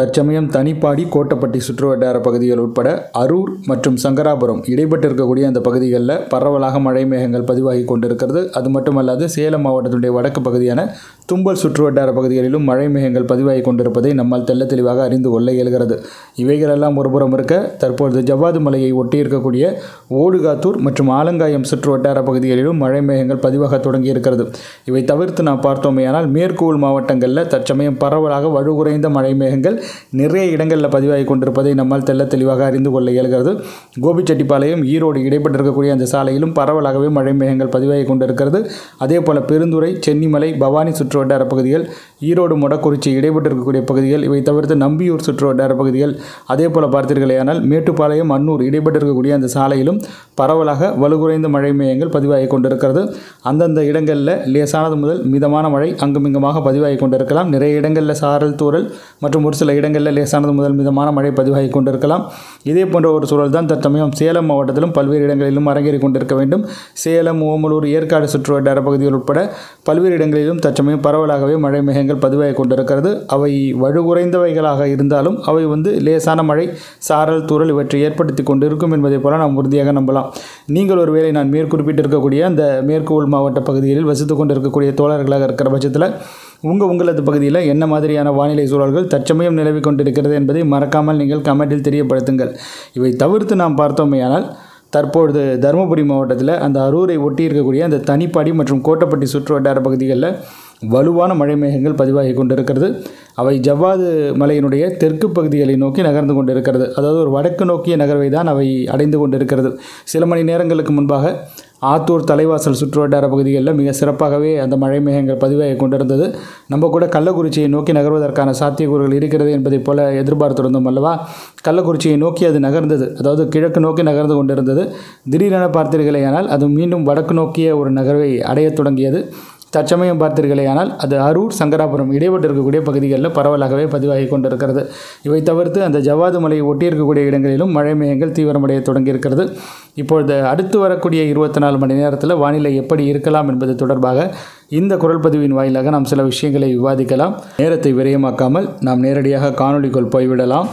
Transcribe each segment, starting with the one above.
தற்சமயம் தனிப்பாடி, கோட்டப்பட்டி சுற்றுவட்டார பகுதிகள் உட்பட அரூர் மற்றும் சங்கராபுரம் இடைப்பட்டு இருக்கக்கூடிய அந்த பகுதிகளில் பரவலாக மழை மேகங்கள் பதிவாகி கொண்டிருக்கிறது. அது மட்டுமல்லாது சேலம் மாவட்டத்தினுடைய வடக்கு பகுதியான தும்பல் சுற்றுவட்டார பகுதிகளிலும் மழை மேகங்கள் பதிவாகி கொண்டிருப்பதை நம்மால் தெள்ள தெளிவாக அறிந்து கொள்ள இயல்கிறது. இவைகளெல்லாம் ஒருபுறம் இருக்க, தற்பொழுது ஜவ்வாது மலையை ஒட்டி இருக்கக்கூடிய ஓடுகாத்தூர் மற்றும் ஆலங்காயம் சுற்றுவட்டார பகுதிகளிலும் மழை மேகங்கள் பதிவாக தொடங்கி இருக்கிறது. இவை தவிர்த்து நாம் பார்த்தோமேயானால் மேற்கு உள் மாவட்டங்களில் தற்சமயம் பரவலாக வலுகுறைந்த மழை மேகங்கள் நிறைய இடங்களில் பதிவாகி கொண்டிருப்பதை நம்மால் தெள்ள தெளிவாக அறிந்து கொள்ள இயல்கிறது. கோபிச்செட்டிப்பாளையம், ஈரோடு இடைப்பட்டிருக்கக்கூடிய அந்த சாலையிலும் பரவலாகவே மழை மேகங்கள் பதிவாகி கொண்டிருக்கிறது. அதே போல் பெருந்துறை, சென்னிமலை, பவானி சுற்றுவட்டார பகுதிகள், ஈரோடு மொடக்குறிச்சி இடைப்பட்டிருக்கக்கூடிய பகுதிகள், இவை தவிர்த்து நம்பியூர் சுற்றுவட்டார பகுதிகள், அதே போல் பார்த்தீர்களேயானால் மேட்டுப்பாளையம், அன்னூர் இடைப்பட்டிருக்கக்கூடிய அந்த சாலையிலும் பரவலாக வலுகுறைந்த மழை மேகங்கள் பதிவாகி கொண்டிருக்கிறது. அந்தந்த இடங்களில் லேசானது முதல் மிதமான மழை அங்குமிங்குமாக பதிவாகி கொண்டிருக்கலாம். நிறைய இடங்களில் சாரல், தூறல் மற்றும் ஒரு சில இடங்களில் லேசானது முதல் மிதமான மழை பதிவாகி கொண்டிருக்கலாம். இதே போன்ற ஒரு சூழல் தான் தற்சமயம் சேலம் மாவட்டத்திலும் பல்வேறு இடங்களிலும் அரங்கேறி கொண்டிருக்க வேண்டும். சேலம், ஓமலூர், ஏற்காடு சுற்றுவட்டார பகுதிகள் உட்பட பல்வேறு இடங்களிலும் தற்சமயம் பரவலாகவே மழை மேகங்கள் பதிவாகி கொண்டிருக்கிறது. அவை வலுகுறைந்தவைகளாக இருந்தாலும் அவை லேசான மழை, சாரல், தூறல் இவற்றை ஏற்படுத்தி கொண்டிருக்கும் என்பதை போல நாம் உறுதியாக நம்பலாம். நீங்கள் ஒருவேளை நான் மேற்குறிப்பிட்டிருக்கக்கூடிய அந்த மேற்கு உள் மாவட்ட பகுதிகளில் வசித்து கொண்டிருக்கக்கூடிய தோழர்களாக இருக்கிற பட்சத்தில் உங்களது பகுதியில் என்ன மாதிரியான வானிலை சூழல்கள் தற்சமயம் நிலவி கொண்டிருக்கிறது என்பதை மறக்காமல் நீங்கள் கமெண்டில் தெரியப்படுத்துங்கள். இவை தவிர்த்து நாம் பார்த்தோமேயானால் தற்பொழுது தருமபுரி மாவட்டத்தில் அந்த அரூரை ஒட்டி இருக்கக்கூடிய அந்த தனிப்பாடி மற்றும் கோட்டப்பட்டி சுற்றுவட்டார பகுதிகளில் வலுவான மழை மேகங்கள் பதிவாகி கொண்டிருக்கிறது. அவை ஜவ்வாது மலையினுடைய தெற்கு பகுதிகளை நோக்கி நகர்ந்து கொண்டிருக்கிறது. அதாவது ஒரு வடக்கு நோக்கிய நகர்வை தான் அவை அடைந்து கொண்டிருக்கிறது. சில மணி நேரங்களுக்கு முன்பாக ஆத்தூர், தலைவாசல் சுற்றுவட்டார பகுதிகளில் மிக சிறப்பாகவே அந்த மழை மேகங்கள் பதிவாகி கொண்டிருந்தது. நம்ம கூட கள்ளக்குறிச்சியை நோக்கி நகர்வதற்கான சாத்தியக்கூறுகள் இருக்கிறது என்பதைப் போல எதிர்பார்த்திருந்தோம் அல்லவா? கள்ளக்குறிச்சியை நோக்கி அது நகர்ந்தது, அதாவது கிழக்கு நோக்கி நகர்ந்து கொண்டிருந்தது. திடீரென பார்த்தீர்களேயானால் அது மீண்டும் வடக்கு நோக்கிய ஒரு நகர்வை அடையத் தொடங்கியது. தற்சமயம் பார்த்தீர்களேயானால் அது அரூர், சங்கராபுரம் இடைப்பட்டு இருக்கக்கூடிய பகுதிகளில் பரவலாகவே பதிவாகி கொண்டிருக்கிறது. இவை தவிர்த்து அந்த ஜவ்வாது மலையை ஒட்டியிருக்கக்கூடிய இடங்களிலும் மழை மேகங்கள் தீவிரமடைய தொடங்கியிருக்கிறது. இப்பொழுது அடுத்து வரக்கூடிய 24 மணி நேரத்தில் வானிலை எப்படி இருக்கலாம் என்பது தொடர்பாக இந்த குரல் பதிவின் வாயிலாக நாம் சில விஷயங்களை விவாதிக்கலாம். நேரத்தை விரயமாக்காமல் நாம் நேரடியாக காணொளிக்குள் போய்விடலாம்.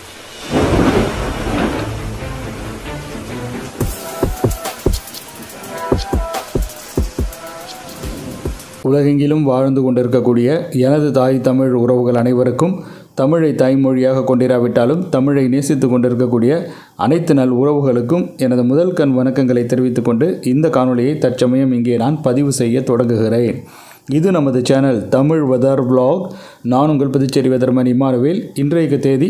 உலகெங்கிலும் வாழ்ந்து கொண்டிருக்கக்கூடிய எனது தாய் தமிழ் உறவுகள் அனைவருக்கும், தமிழை தாய்மொழியாக கொண்டிராவிட்டாலும் தமிழை நேசித்து கொண்டிருக்கக்கூடிய அனைத்து நல் உறவுகளுக்கும் எனது முதல் கண் வணக்கங்களை தெரிவித்துக் கொண்டு இந்த காணொளியை தற்சமயம் இங்கே நான் பதிவு செய்ய தொடங்குகிறேன். இது நமது சேனல் தமிழ் வெதர் vlog. நான் உங்கள் புதுச்சேரி வெதர்மன் இமானுவேல். இன்றைய தேதி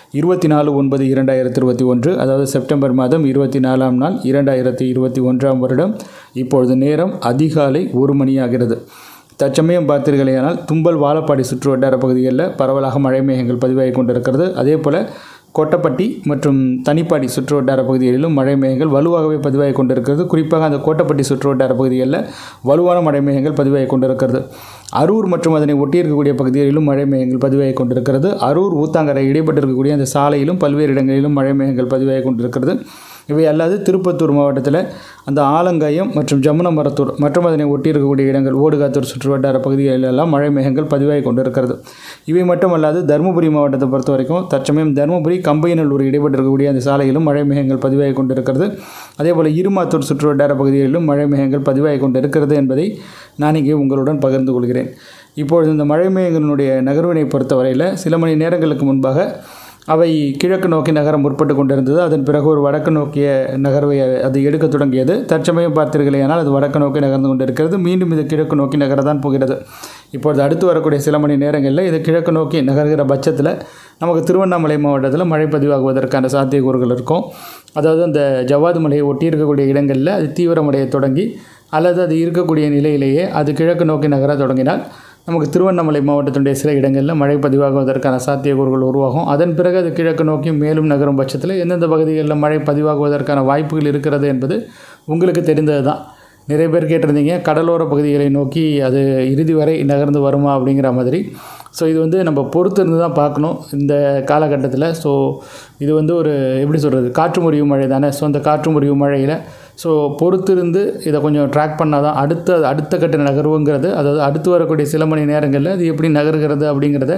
24/9/2021, அதாவது செப்டம்பர் மாதம் 24ஆம் நாள் 2021ஆம் வருடம். இப்பொழுது நேரம் அதிகாலை 1 மணியாகிறது. தற்சமயம் பார்த்தீர்களேயானால் தும்பல், வாழப்பாடி சுற்றுவட்டார பகுதிகளில் பரவலாக மழை மேகங்கள் பதிவாகி கொண்டிருக்கிறது. அதே போல் கோட்டப்பட்டி மற்றும் தனிப்பாடி சுற்றுவட்டார பகுதிகளிலும் மழை மேகங்கள் வலுவாகவே பதிவாகி கொண்டிருக்கிறது. குறிப்பாக அந்த கோட்டப்பட்டி சுற்றுவட்டார பகுதிகளில் வலுவான மழை மேகங்கள் பதிவாகி கொண்டிருக்கிறது. அரூர் மற்றும் அதனை ஒட்டியிருக்கக்கூடிய பகுதிகளிலும் மழை மேகங்கள் பதிவாகி கொண்டிருக்கிறது. அரூர், ஊத்தாங்கரை இடைப்பட்டிருக்கக்கூடிய அந்த சாலையிலும் பல்வேறு இடங்களிலும் மழை மேகங்கள் பதிவாகி கொண்டிருக்கிறது. இவை அல்லாது திருப்பத்தூர் மாவட்டத்தில் அந்த ஆலங்காயம் மற்றும் ஜமுனமரத்தூர் மற்றும் அதனை ஒட்டியிருக்கக்கூடிய இடங்கள், ஓடுகாத்தூர் சுற்றுவட்டார பகுதிகளிலெல்லாம் மழை மேகங்கள் பதிவாகி கொண்டிருக்கிறது. இவை மட்டுமல்லாது தருமபுரி மாவட்டத்தை பொறுத்த வரைக்கும் தற்சமயம் தருமபுரி, கம்பையநல்லூர் இடைப்பட்டிருக்கக்கூடிய அந்த சாலையிலும் மழை மேகங்கள் பதிவாகி கொண்டிருக்கிறது. அதேபோல் இருமாத்தூர் சுற்றுவட்டார பகுதிகளிலும் மழை மேகங்கள் பதிவாகி கொண்டிருக்கிறது என்பதை நான் இங்கே உங்களுடன் பகிர்ந்து கொள்கிறேன். இப்பொழுது இந்த மழை மேகங்களுடைய நகர்வினை பொறுத்தவரையில் சில மணி நேரங்களுக்கு முன்பாக அவை கிழக்கு நோக்கி நகர முற்பட்டு கொண்டிருந்தது. அதன் பிறகு ஒரு வடக்கு நோக்கிய நகர்வை அது எடுக்க தொடங்கியது. தற்சமயம் பார்த்தீர்களேயானால் அது வடக்கு நோக்கி நகர்ந்து கொண்டிருக்கிறது. மீண்டும் இது கிழக்கு நோக்கி நகரத்தான் போகிறது. இப்பொழுது அடுத்து வரக்கூடிய சில மணி நேரங்களில் இது கிழக்கு நோக்கி நகர்கிற பட்சத்தில் நமக்கு திருவண்ணாமலை மாவட்டத்தில் மழை பதிவாகுவதற்கான சாத்தியக்கூறுகள் இருக்கும். அதாவது அந்த ஜவ்வாது மலையை ஒட்டி இருக்கக்கூடிய இடங்களில் அது தீவிரமடைய தொடங்கி அல்லது அது இருக்கக்கூடிய நிலையிலேயே அது கிழக்கு நோக்கி நகர தொடங்கினால் நமக்கு திருவண்ணாமலை மாவட்டத்தினுடைய சில இடங்களில் மழை பதிவாகுவதற்கான சாத்தியக்கூறுகள் உருவாகும். அதன் பிறகு அது கிழக்கு நோக்கி மேலும் நகரும் பட்சத்தில் எந்தெந்த பகுதிகளில் மழை பதிவாகுவதற்கான வாய்ப்புகள் இருக்கிறது என்பது உங்களுக்கு தெரிந்தது தான். நிறைய பேர் கேட்டிருந்தீங்க, கடலோர பகுதிகளை நோக்கி அது இறுதி வரை நகர்ந்து வருமா அப்படிங்கிற மாதிரி. ஸோ இது நம்ம பொறுத்து இருந்து தான் பார்க்கணும் இந்த காலகட்டத்தில். ஸோ இது ஒரு எப்படி சொல்கிறது, காற்று முறிவு மழை தானே. ஸோ அந்த காற்று முறிவு மழையில் ஸோ பொறுத்திருந்து இதை கொஞ்சம் ட்ராக் பண்ணால் தான் அடுத்த கட்ட நகர்வுங்கிறது, அதாவது அடுத்து வரக்கூடிய சில மணி நேரங்களில் அது எப்படி நகர்கிறது அப்படிங்கிறத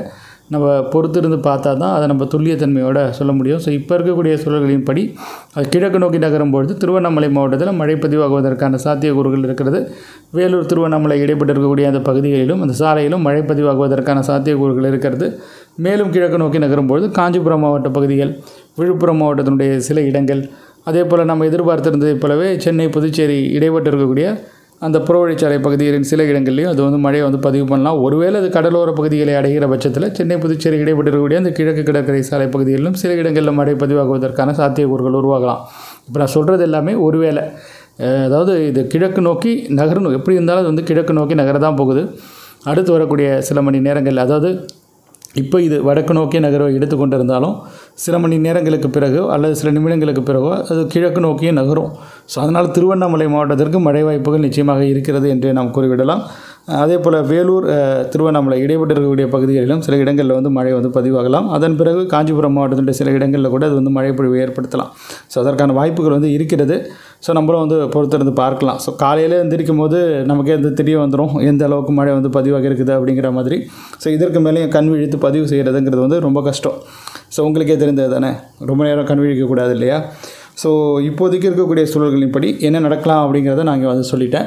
நம்ம பொறுத்திருந்து பார்த்தா தான் அதை நம்ம துல்லியத்தன்மையோடு சொல்ல முடியும். ஸோ இப்போ இருக்கக்கூடிய சூழல்களின்படி அது கிழக்கு நோக்கி நகரும்பொழுது திருவண்ணாமலை மாவட்டத்தில் மழை பதிவாகுவதற்கான சாத்தியக்கூறுகள் இருக்கிறது. வேலூர் திருவண்ணாமலை இடைப்பட்டு இருக்கக்கூடிய அந்த பகுதிகளிலும் அந்த சாலையிலும் மழை பதிவாகுவதற்கான சாத்தியக்கூறுகள் இருக்கிறது. மேலும் கிழக்கு நோக்கி நகரும்பொழுது காஞ்சிபுரம் மாவட்ட பகுதிகள், விழுப்புரம் மாவட்டத்தினுடைய சில இடங்கள், அதே போல் நம்ம எதிர்பார்த்திருந்ததைப் போலவே சென்னை புதுச்சேரி இடைப்பட்டு இருக்கக்கூடிய அந்த புறவழிச்சாலை பகுதிகளின் சில இடங்கள்லையும் அது வந்து மழையை வந்து பதிவு பண்ணலாம். ஒருவேளை அது கடலோர பகுதிகளை அடைகிற பட்சத்தில் சென்னை புதுச்சேரி இடைப்பட்டு இருக்கக்கூடிய அந்த கிழக்கு கடற்கரை சாலை பகுதிகளிலும் சில இடங்களில் மழை பதிவாகுவதற்கான சாத்தியக்கூறுகள் உருவாகலாம். இப்போ நான் சொல்கிறது எல்லாமே ஒருவேளை, அதாவது இது கிழக்கு நோக்கி நகரணும், எப்படி இருந்தாலும் அது வந்து கிழக்கு நோக்கி நகர தான் போகுது. அடுத்து வரக்கூடிய சில மணி நேரங்கள், அதாவது இப்போ இது வடக்கு நோக்கி நகர எடுத்துக்கொண்டு இருந்தாலும் சில மணி நேரங்களுக்கு பிறகோ அல்லது சில நிமிடங்களுக்கு பிறகோ அது கிழக்கு நோக்கியே நகரும். ஸோ அதனால் திருவண்ணாமலை மாவட்டத்திற்கு மழை வாய்ப்புகள் நிச்சயமாக இருக்கிறது என்று நாம் கூறிவிடலாம். அதே போல் வேலூர் திருவண்ணாமலை இடைப்பட்டு இருக்கக்கூடிய பகுதிகளிலும் சில இடங்களில் வந்து மழை வந்து பதிவாகலாம். அதன் பிறகு காஞ்சிபுரம் மாவட்டத்தினுடைய சில இடங்களில் கூட அது வந்து மழை பொழிவு ஏற்படுத்தலாம். ஸோ அதற்கான வாய்ப்புகள் வந்து இருக்கிறது. ஸோ நம்மளும் வந்து பொறுத்திருந்து பார்க்கலாம். ஸோ காலையில் எந்திரிக்கும் போது நமக்கே வந்து தெரிய வந்துடும் எந்த அளவுக்கு மழை வந்து பதிவாக இருக்குது அப்படிங்கிற மாதிரி. ஸோ இதற்கு மேலேயும் கண் விழித்து பதிவு செய்கிறதுங்கிறது வந்து ரொம்ப கஷ்டம். ஸோ உங்களுக்கே தெரிந்தது தானே, ரொம்ப நேரம் கண் விழிக்கக்கூடாது இல்லையா? ஸோ இப்போதைக்கு இருக்கக்கூடிய சூழல்களின்படி என்ன நடக்கலாம் அப்படிங்கிறத நான் இங்கே வந்து சொல்லிட்டேன்.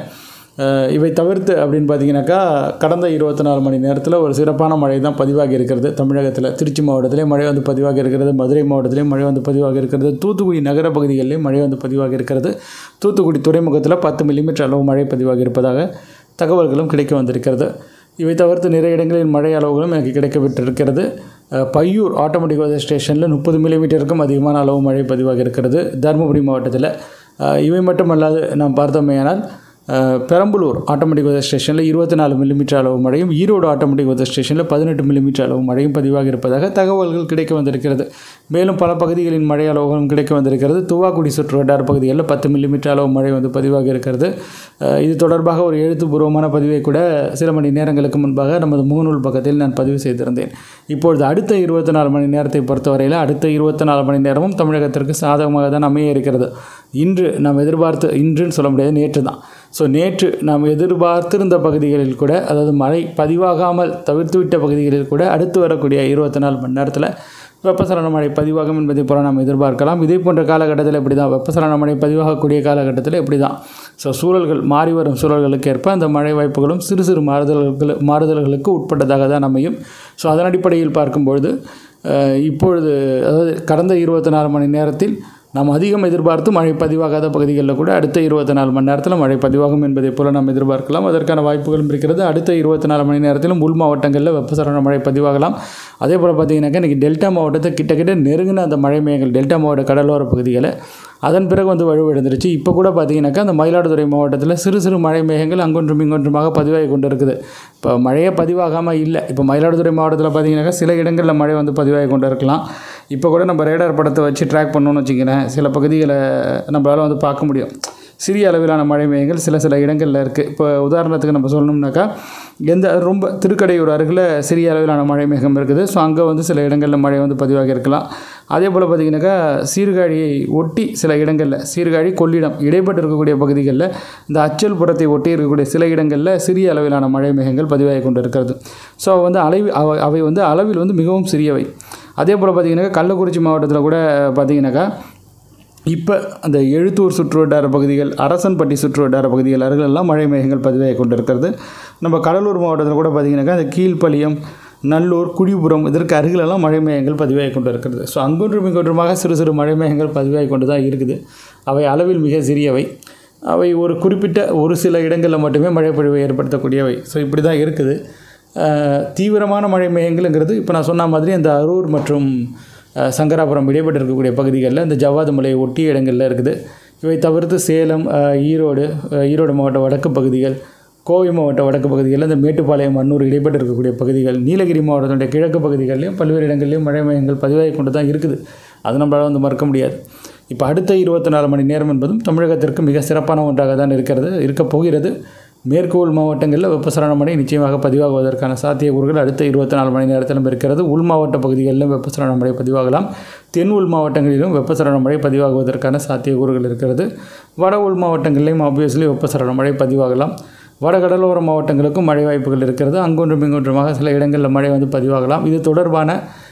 இவை தவிர்த்து அப்படின்னு பார்த்தீங்கன்னாக்கா கடந்த 24 மணி நேரத்தில் ஒரு சிறப்பான மழை தான் பதிவாகி இருக்கிறது தமிழகத்தில். திருச்சி மாவட்டத்திலே மழை வந்து பதிவாகி இருக்கிறது, மதுரை மாவட்டத்திலேயும் மழை வந்து பதிவாகி இருக்கிறது, தூத்துக்குடி நகர பகுதிகளிலேயும் மழை வந்து பதிவாகி இருக்கிறது. தூத்துக்குடி துறைமுகத்தில் 10 மில்லிமீட்டர் அளவு மழை பதிவாகி இருப்பதாக தகவல்களும் கிடைக்க வந்திருக்கிறது. இவை தவிர்த்து நிறைய இடங்களில் மழை அளவுகளும் எனக்கு கிடைக்கப்பட்டிருக்கிறது. பையூர் ஆட்டோமேட்டிக் வெதர் ஸ்டேஷனில் 30 மில்லிமீட்டருக்கும் அதிகமான அளவு மழை பதிவாகி இருக்கிறது தருமபுரி மாவட்டத்தில். இவை மட்டுமல்லாது நாம் பார்த்தோமேயானால் பெரம்பலூர் ஆட்டோமேட்டிக் வெதர் ஸ்டேஷனில் 24 மில்லிமீட்டர் அளவு மழையும், ஈரோடு ஆட்டோமேட்டிக் வெதர் ஸ்டேஷனில் 18 மில்லிமீட்டர் அளவு மழையும் பதிவாகி இருப்பதாக தகவல்கள் கிடைக்க வந்திருக்கிறது. மேலும் பல பகுதிகளின் மழை அளவுகளும் கிடைக்க வந்திருக்கிறது. துவாக்குடி சுற்று வட்டார பகுதிகளில் 10 மில்லிமீட்டர் அளவு மழை வந்து பதிவாகி இருக்கிறது. இது தொடர்பாக ஒரு எழுத்துப்பூர்வமான பதிவை கூட சில மணி நேரங்களுக்கு முன்பாக நமது முகநூல் பக்கத்தில் நான் பதிவு செய்திருந்தேன். இப்பொழுது அடுத்த 24 மணி நேரத்தை பொறுத்தவரையில் அடுத்த 24 மணி நேரமும் தமிழகத்திற்கு சாதகமாக தான் அமைய இருக்கிறது. இன்று நாம் எதிர்பார்த்து, இன்றுன்னு சொல்ல முடியாது, நேற்று தான். ஸோ நேற்று நாம் எதிர்பார்த்திருந்த பகுதிகளில் கூட, அதாவது மழை பதிவாகாமல் தவிர்த்துவிட்ட பகுதிகளில் கூட அடுத்து வரக்கூடிய 24 மணி நேரத்தில் வெப்பசலன மழை பதிவாகும் என்பதை போல நாம் எதிர்பார்க்கலாம். இதே போன்ற காலகட்டத்தில் இப்படி தான் வெப்பசலன மழை பதிவாகக்கூடிய காலகட்டத்தில் இப்படி தான். ஸோ சூழல்கள் மாறி வரும் சூழல்களுக்கு ஏற்ப அந்த மழை வாய்ப்புகளும் சிறு சிறு மாறுதல்களுக்கு உட்பட்டதாக தான் அமையும். ஸோ அதன் அடிப்படையில் பார்க்கும்பொழுது இப்பொழுது, அதாவது கடந்த 24 மணி நேரத்தில் நாம் அதிகம் எதிர்பார்த்து மழை பதிவாகாத பகுதிகளில் கூட அடுத்த 24 மணி நேரத்தில் மழை பதிவாகும் என்பதை போல நாம் எதிர்பார்க்கலாம். அதற்கான வாய்ப்புகளும் இருக்கிறது. அடுத்த 24 மணி நேரத்திலும் உள் மாவட்டங்களில் வெப்பசலன மழை பதிவாகலாம். அதே போல் பார்த்தீங்கன்னாக்கா இன்றைக்கி டெல்டா மாவட்டத்தை கிட்ட நெருங்கின அந்த மழை மேகங்கள் டெல்டா மாவட்ட கடலோர பகுதிகளை அதன் பிறகு வந்து வலுவிழந்துருச்சு. இப்போ கூட பார்த்தீங்கன்னாக்கா அந்த மயிலாடுதுறை மாவட்டத்தில் சிறு சிறு மழை மேகங்கள் அங்கொன்றும் இங்கொன்றுமாக பதிவாகி கொண்டு இருக்குது. இப்போ மழையே பதிவாகாமல் இல்லை. இப்போ மயிலாடுதுறை மாவட்டத்தில் பார்த்தீங்கன்னாக்கா சில இடங்களில் மழை வந்து பதிவாகி கொண்டு இருக்கலாம். இப்போ கூட நம்ம ரேடார் படத்தை வச்சு ட்ராக் பண்ணோன்னு வச்சுக்கிறேன், சில பகுதிகளை நம்மளால் வந்து பார்க்க முடியும். சிறிய அளவிலான மழை மேகங்கள் சில இடங்களில் இருக்குது. இப்போ உதாரணத்துக்கு நம்ம சொல்லணும்னாக்கா ரொம்ப திருக்கடையூர் அருகில் சிறிய அளவிலான மழை மேகம் இருக்குது. ஸோ அங்கே வந்து சில இடங்களில் மழை வந்து பதிவாகி இருக்கலாம். அதே போல் பார்த்திங்கனாக்கா சீர்காழியை ஒட்டி சில இடங்களில், சீர்காழி கொள்ளிடம் இடைப்பட்டு இருக்கக்கூடிய பகுதிகளில் இந்த அச்சல் புறத்தை ஒட்டி இருக்கக்கூடிய சில இடங்களில் சிறிய அளவிலான மழை மேகங்கள் பதிவாகி கொண்டு இருக்கிறது. ஸோ வந்து அவை வந்து அளவில் வந்து மிகவும் சிறியவை. அதே போல் பார்த்திங்கனாக்கா கள்ளக்குறிச்சி மாவட்டத்தில் கூட பார்த்திங்கனாக்கா இப்போ அந்த எழுத்தூர் சுற்று வட்டார பகுதிகள், அரசன்பட்டி சுற்று வட்டார பகுதிகள் அருகிலெல்லாம் மழை மேகங்கள் பதிவாகி கொண்டு இருக்கிறது. நம்ம கடலூர் மாவட்டத்தில் கூட பார்த்திங்கனாக்கா அந்த கீழ்ப்பாளையம், நல்லூர், குடிபுரம் இதற்கு அருகிலெல்லாம் மழை மேகங்கள் பதிவாகி கொண்டு இருக்கிறது. ஸோ அங்கொன்றும் இங்கொன்றுமாக சிறு சிறு மழை மேகங்கள் பதிவாகி கொண்டு தான் இருக்குது. அவை அளவில் மிக சிறியவை. அவை ஒரு குறிப்பிட்ட ஒரு சில இடங்களில் மட்டுமே மழை பொழிவை ஏற்படுத்தக்கூடியவை. ஸோ இப்படி தான் இருக்குது. தீவிரமான மழை மேகங்கள்ங்கிறது இப்போ நான் சொன்ன மாதிரி அந்த அரூர் மற்றும் சங்கராபுரம் இடைப்பட்டு இருக்கக்கூடிய பகுதிகளில் இந்த ஜவ்வாது மலையை ஒட்டிய இடங்களில் இருக்குது. இவை தவிர்த்து சேலம், ஈரோடு மாவட்ட வடக்கு பகுதிகள், கோவை மாவட்ட வடக்கு பகுதிகளில் இந்த மேட்டுப்பாளையம், அன்னூர் இடைப்பட்டு இருக்கக்கூடிய பகுதிகள், நீலகிரி மாவட்டத்தினுடைய கிழக்கு பகுதிகளிலையும் பல்வேறு இடங்களிலையும் மழை மேகங்கள் பதிவாகி கொண்டு தான் இருக்குது. அது நம்மளால் வந்து மறுக்க முடியாது. இப்போ அடுத்த 24 மணி நேரம் என்பதும் தமிழகத்திற்கு மிக சிறப்பான ஒன்றாக தான் இருக்கப் போகிறது. மேற்கு உள் மாவட்டங்களில் வெப்பசலன மழை நிச்சயமாக பதிவாகுவதற்கான சாத்தியக்கூறுகள் அடுத்த 24 மணி நேரத்திலும் இருக்கிறது. உள் மாவட்ட பகுதிகளிலும் வெப்பசலன மழை பதிவாகலாம். தென் உள் மாவட்டங்களிலும் வெப்பசலன மழை பதிவாகுவதற்கான சாத்தியக்கூறுகள் இருக்கிறது. வட உள் மாவட்டங்களிலும் ஆப்வியஸ்லி வெப்பசலன மழை பதிவாகலாம். வடகடலோர மாவட்டங்களுக்கும் மழை வாய்ப்புகள் இருக்கிறது. அங்கொன்றும் இங்கொன்றுமாக சில இடங்களில் மழை வந்து பதிவாகலாம். இது தொடர்பான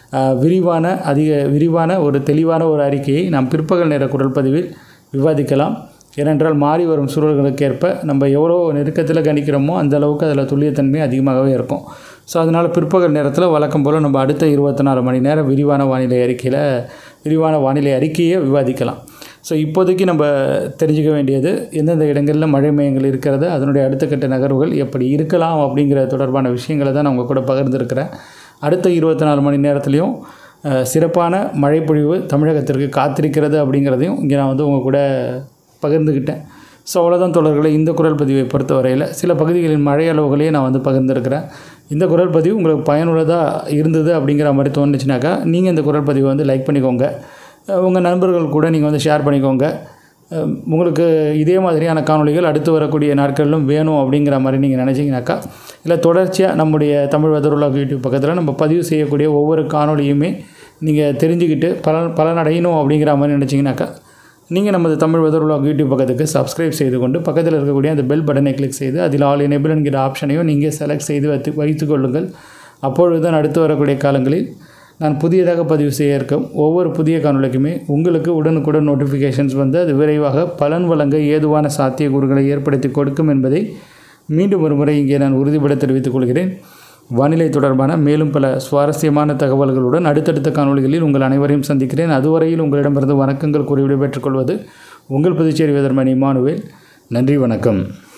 விரிவான ஒரு தெளிவான ஒரு அறிக்கையை நாம் பிற்பகல் நேர குரல் பதிவில் விவாதிக்கலாம். ஏனென்றால் மாறி வரும் சூழல்களுக்கு ஏற்ப நம்ம எவ்வளோ நெருக்கத்தில் கணிக்கிறோமோ அந்த அளவுக்கு அதில் துல்லியத்தன்மை அதிகமாகவே இருக்கும். ஸோ அதனால் பிற்பகல் நேரத்தில் வழக்கம் போல் நம்ம அடுத்த 24 மணி நேரம் விரிவான வானிலை அறிக்கையை விவாதிக்கலாம். ஸோ இப்போதைக்கு நம்ம தெரிஞ்சுக்க வேண்டியது எந்தெந்த இடங்களில் மழை மையங்கள் இருக்கிறது, அதனுடைய அடுத்த கட்ட நகர்வுகள் எப்படி இருக்கலாம் அப்படிங்கிற தொடர்பான விஷயங்களை தான் நான் உங்கள் கூட பகிர்ந்துருக்கிறேன். அடுத்த 24 மணி நேரத்துலேயும் சிறப்பான மழைப்பொழிவு தமிழகத்திற்கு காத்திருக்கிறது அப்படிங்கிறதையும் இங்கே நான் வந்து உங்கள் கூட பகிர்ந்துக்கிட்டேன். ஸோ அவ்வளோதான் தோழர்களே, இந்த குரல் பதிவை பொறுத்த வரையில் சில பகுதிகளின் மழை அளவுகளையும் நான் வந்து பகிர்ந்துருக்கிறேன். இந்த குரல் பதிவு உங்களுக்கு பயனுள்ளதாக இருந்தது அப்படிங்கிற மாதிரி தோணுச்சுனாக்கா நீங்கள் இந்த குரல் பதிவை வந்து லைக் பண்ணிக்கோங்க. உங்கள் நண்பர்கள் கூட நீங்கள் வந்து ஷேர் பண்ணிக்கோங்க. உங்களுக்கு இதே மாதிரியான காணொளிகள் அடுத்து வரக்கூடிய நாட்களிலும் வேணும் அப்படிங்கிற மாதிரி நீங்கள் நினச்சிங்கனாக்கா, இல்லை தொடர்ச்சியாக நம்முடைய தமிழ் வெதர் விலாக் யூடியூப் பக்கத்தில் நம்ம பதிவு செய்யக்கூடிய ஒவ்வொரு காணொளியுமே நீங்கள் தெரிஞ்சுக்கிட்டு பலனடையணும் அப்படிங்கிற மாதிரி நினச்சிங்கனாக்கா, நீங்கள் நமது தமிழ் வெதர் விலாக் யூடியூப் பக்கத்துக்கு சப்ஸ்கிரைப் செய்து கொண்டு பக்கத்தில் இருக்கக்கூடிய அந்த பெல் பட்டனை கிளிக் செய்து அதில் ஆல் எனேபிள் என்கிற ஆப்ஷனையும் நீங்கள் செலக்ட் செய்து வைத்துக் கொள்ளுங்கள். அப்பொழுது தான் அடுத்து வரக்கூடிய காலங்களில் நான் புதியதாக பதிவு செய்ய இருக்கும் ஒவ்வொரு புதிய காணொளிக்குமே உங்களுக்கு உடனுக்குடன் நோட்டிஃபிகேஷன்ஸ் வந்து அது விரைவாக பலன் வழங்க ஏதுவான சாத்தியக்கூறுகளை ஏற்படுத்தி கொடுக்கும் என்பதை மீண்டும் ஒரு முறை இங்கே நான் உறுதிபட தெரிவித்துக் கொள்கிறேன். வானிலை தொடர்பான மேலும் பல சுவாரஸ்யமான தகவல்களுடன் அடுத்தடுத்த காணொளிகளில் உங்கள் அனைவரையும் சந்திக்கிறேன். அதுவரையில் உங்களிடமிருந்து வணக்கங்கள் கூறி விடைபெற்றுக் கொள்வது உங்கள் புதுச்சேரி வெதர்மேன் இமானுவேல். நன்றி, வணக்கம்.